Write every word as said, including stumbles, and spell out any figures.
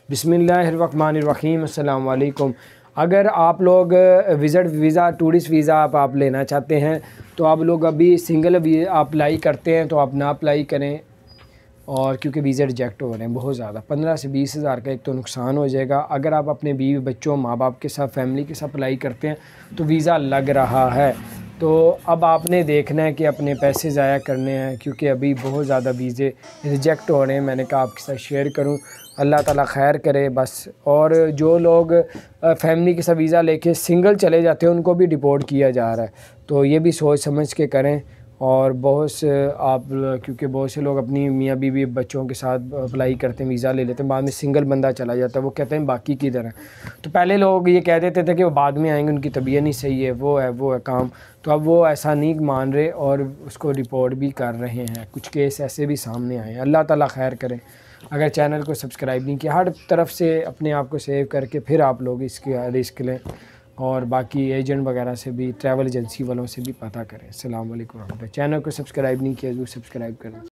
बिस्मिल्लाहिर्रहमानिर्रहीम, अस्सलाम वालेकुम। अगर आप लोग विज़िट वीज़ा टूरिस्ट वीज़ा आप आप लेना चाहते हैं तो आप लोग अभी सिंगल वीज़ा अप्लाई करते हैं तो आप ना अप्लाई करें, और क्योंकि वीज़ा रिजेक्ट हो रहे हैं बहुत ज़्यादा, पंद्रह से बीस हज़ार का एक तो नुकसान हो जाएगा। अगर आप अपने बीवी बच्चों माँ बाप के साथ फैमिली के साथ अप्लाई करते हैं तो वीज़ा लग रहा है। तो अब आपने देखना है कि अपने पैसे ज़ाया करने हैं, क्योंकि अभी बहुत ज़्यादा वीज़े रिजेक्ट हो रहे हैं। मैंने कहा आपके साथ शेयर करूं, अल्लाह ताला खैर करे बस। और जो लोग फैमिली के साथ वीज़ा लेके सिंगल चले जाते हैं उनको भी डिपोर्ट किया जा रहा है, तो ये भी सोच समझ के करें। और बहुत से आप, क्योंकि बहुत से लोग अपनी मियाँ बीवी बच्चों के साथ अप्लाई करते हैं, वीज़ा ले लेते हैं, बाद में सिंगल बंदा चला जाता है, वो कहते हैं बाकी किधर है। तो पहले लोग ये कह देते थे कि वो बाद में आएंगे, उनकी तबीयत नहीं सही है, वो है वो है काम। तो अब वो ऐसा नहीं मान रहे और उसको रिपोर्ट भी कर रहे हैं। कुछ केस ऐसे भी सामने आए हैं, अल्लाह ताला खैर करे। अगर चैनल को सब्सक्राइब नहीं किया, हर तरफ से अपने आप को सेव करके फिर आप लोग इसकी रिस्क लें, और बाकी एजेंट वगैरह से भी, ट्रैवल एजेंसी वालों से भी पता करें। अस्सलाम वालेकुम। चैनल को सब्सक्राइब नहीं किया, ज़रूर सब्सक्राइब करें।